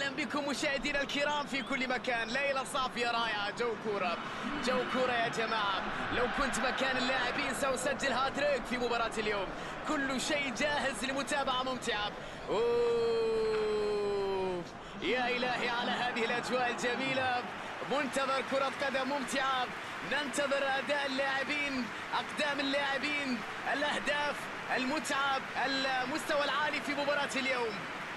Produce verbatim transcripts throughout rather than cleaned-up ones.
بكم مشاهدينا الكرام في كل مكان. ليلة صافية رائعة، جو كورة جو كورة يا جماعة. لو كنت مكان اللاعبين سأسجل هاتريك في مباراة اليوم. كل شيء جاهز لمتابعة ممتعة. أوه. يا إلهي على هذه الأجواء الجميلة. منتظر كرة قدم ممتعة، ننتظر أداء اللاعبين، أقدام اللاعبين، الأهداف، المتعة، المستوى العالي في مباراة اليوم.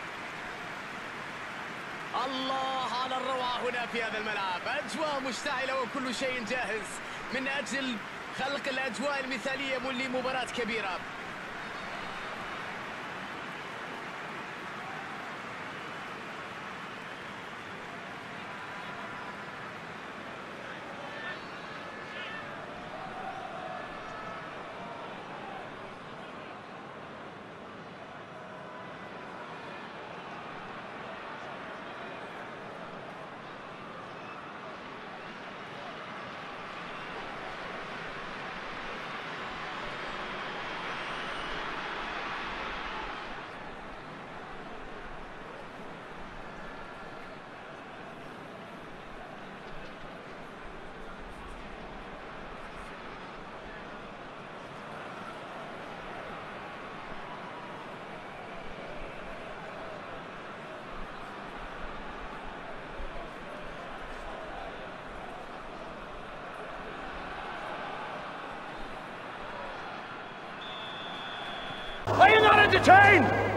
الله على الروعة هنا في هذا الملعب، أجواء مشتعلة وكل شيء جاهز من أجل خلق الأجواء المثالية لمباراة كبيرة. Are you not entertained?